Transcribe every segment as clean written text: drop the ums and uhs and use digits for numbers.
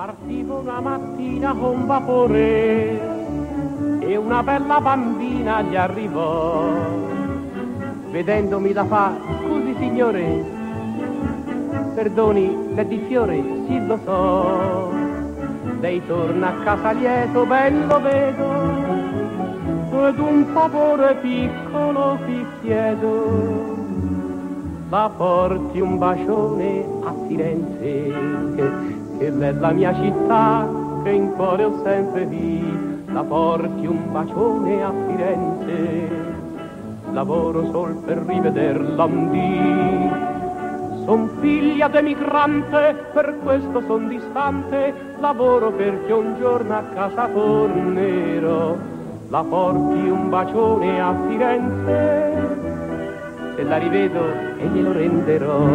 Partivo una mattina con vapore e una bella bambina gli arrivò. Vedendomi la fa, scusi signore, perdoni, le di fiore, sì lo so. Lei torna a casa lieto, bello vedo, ed un favore piccolo ti chiedo. La porti un bacione a Firenze, che è la mia città, che in cuore ho sempre lì. La porti un bacione a Firenze, lavoro sol per rivederla un dì. Son figlia d'emigrante, per questo son distante, lavoro perché un giorno a casa tornerò. La porti un bacione a Firenze, se la rivedo e glielo renderò.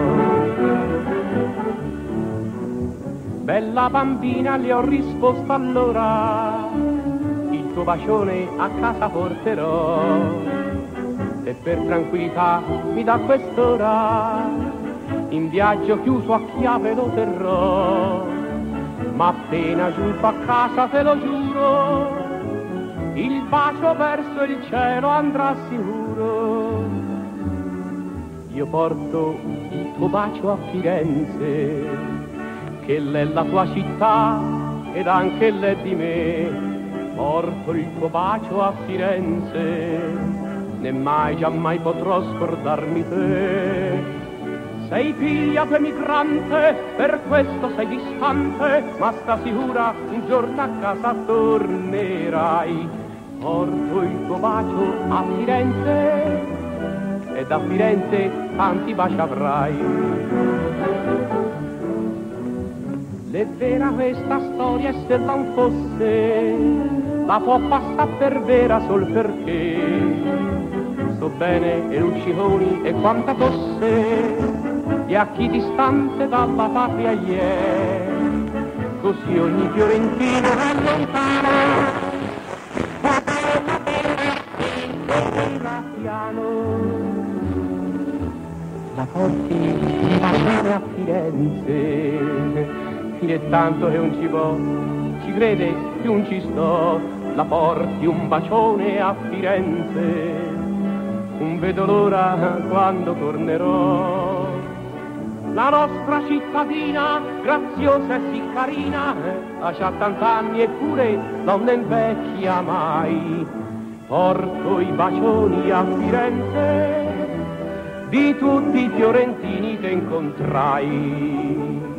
Bella bambina, le ho risposto allora, il tuo bacione a casa porterò. Se per tranquillità mi dà quest'ora, in viaggio chiuso a chiave lo terrò. Ma appena giunto a casa, te lo giuro, il bacio verso il cielo andrà sicuro. Io porto il tuo bacio a Firenze, che l'è la tua città ed anche l'è di me. Porto il tuo bacio a Firenze, né mai giammai potrò scordarmi te. Sei figlia d'emigrante, per questo sei distante, ma sta sicura un giorno a casa tornerai. Porto il tuo bacio a Firenze, e da Firenze tanti baci avrai. È vera questa storia, e se non fosse, la può passare per vera sol perché so bene e lucciconi e quanta tosse, e a chi distante dalla patria ieri, così ogni fiorentino è lontano, la porti un bacione a Firenze, fine tanto che non ci può, ci crede più non ci sto. La porti un bacione a Firenze, non vedo l'ora quando tornerò. La nostra cittadina, graziosa e sì carina, c'ha tant'anni eppure non ne invecchia mai. Porto i bacioni a Firenze di tutti i fiorentini che incontrai.